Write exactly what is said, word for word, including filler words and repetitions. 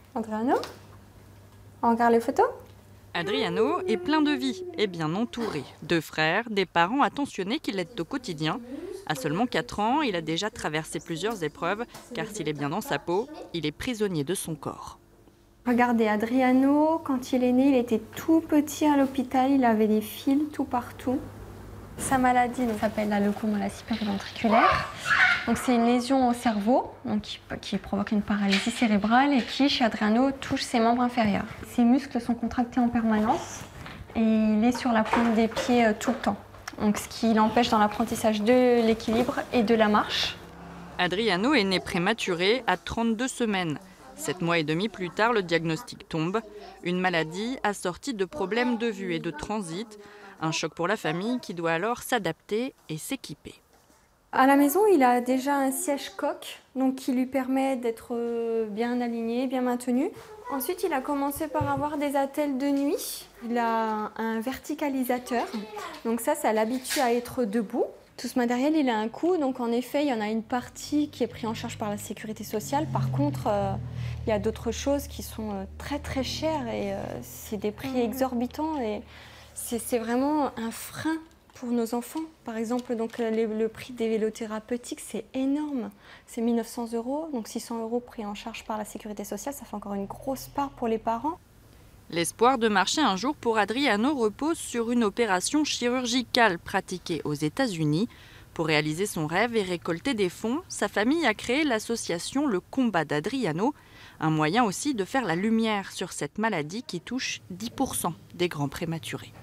Adriano, on regarde les photos? Adriano est plein de vie et bien entouré. Deux frères, des parents attentionnés qui l'aident au quotidien. À seulement quatre ans, il a déjà traversé plusieurs épreuves, car s'il est bien dans sa peau, il est prisonnier de son corps. Regardez, Adriano, quand il est né, il était tout petit à l'hôpital, il avait des fils tout partout. Sa maladie s'appelle la leucomalacie périventriculaire. Donc c'est une lésion au cerveau donc qui, qui provoque une paralysie cérébrale et qui, chez Adriano, touche ses membres inférieurs. Ses muscles sont contractés en permanence et il est sur la pointe des pieds euh, tout le temps. Donc ce qui l'empêche dans l'apprentissage de l'équilibre et de la marche. Adriano est né prématuré à trente-deux semaines. Sept mois et demi plus tard, le diagnostic tombe. Une maladie assortie de problèmes de vue et de transit. Un choc pour la famille qui doit alors s'adapter et s'équiper. À la maison, il a déjà un siège-coque, donc qui lui permet d'être bien aligné, bien maintenu. Ensuite, il a commencé par avoir des attelles de nuit. Il a un verticalisateur, donc ça, ça l'habitue à être debout. Tout ce matériel, il a un coût, donc en effet, il y en a une partie qui est prise en charge par la sécurité sociale. Par contre, euh, il y a d'autres choses qui sont euh, très très chères et euh, c'est des prix exorbitants et c'est vraiment un frein pour nos enfants. Par exemple, donc, le, le prix des vélos thérapeutiques, c'est énorme. C'est mille neuf cents euros, donc six cents euros pris en charge par la sécurité sociale. Ça fait encore une grosse part pour les parents. L'espoir de marcher un jour pour Adriano repose sur une opération chirurgicale pratiquée aux États-Unis. Pour réaliser son rêve et récolter des fonds, sa famille a créé l'association Le Combat d'Adriano, un moyen aussi de faire la lumière sur cette maladie qui touche dix pour cent des grands prématurés.